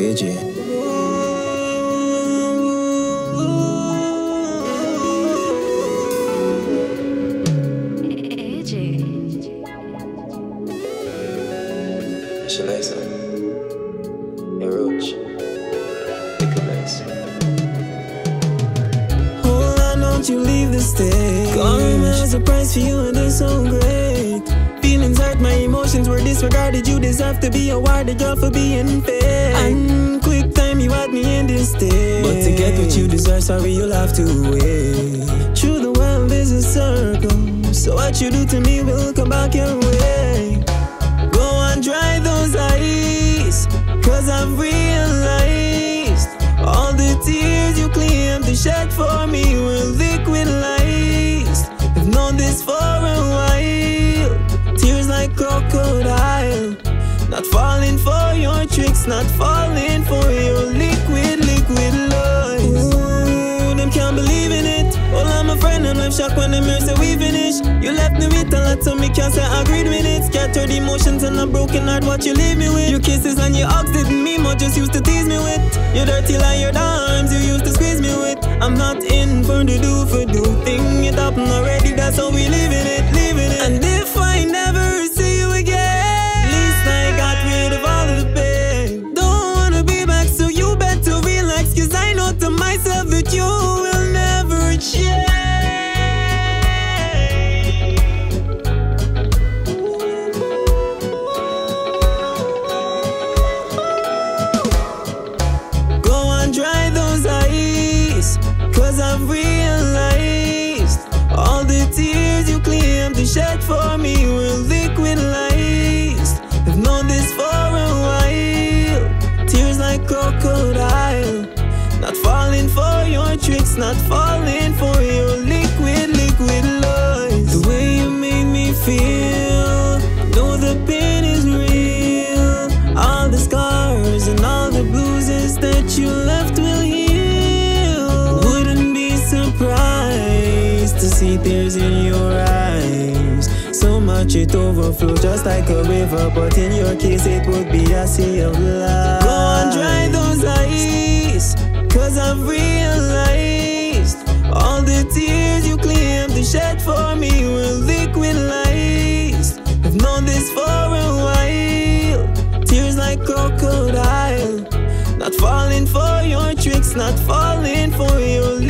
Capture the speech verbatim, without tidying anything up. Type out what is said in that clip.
A J. A J. Shalaisa. Hey, Roach. Pick a nice. Hold on, don't you leave the stage. Come as a price for you and they're so great. Feelings hurt, my emotions were disregarded. You deserve to be awarded, girl, for being fair. And quick time, you had me in this state. But to get what you deserve, sorry, you'll have to wait. True, the world is a circle, so what you do to me will come back your way. Go on, dry those eyes, cause I've realized all the tears you claim to shed for me were liquid lies. I've known this for a while. Tears like crocodile, not falling for your tricks, not falling for your liquid, liquid lies. Ooh, them can't believe in it. Well, I'm a friend, I'm life shocked when the mirror say we finish. You left me with a lot, so me can't say I agreed with it. Scattered emotions and a broken heart, what you leave me with. Your kisses and your hugs didn't mean much, just used to tease me with. Your dirty lie, your arms you used to squeeze me with. I'm not in for the do for do thing. It happened already, that's how we live in it, living it. And if I never see you again, at least I got rid of all of the pain. Don't wanna be back, so you better relax, cause I know to myself that you will never change. Go on, dry those eyes, cause I've realized all the tears you claim to shed for me were liquid lies. I've known this for a while. Tears like crocodile, not falling for your tricks, not falling for your liquid, liquid lies. The way you made me feel, know the pain is real. All the scars and all the bruises that you left will heal. Wouldn't be surprised to see tears in your eyes. So much it overflow just like a river, but in your case it would be a sea of light. Go on, dry those eyes, cause I've realized all the tears you claim to shed for me were liquid lies. I've known this for a while. Tears like crocodile, not falling for your tricks, not falling for your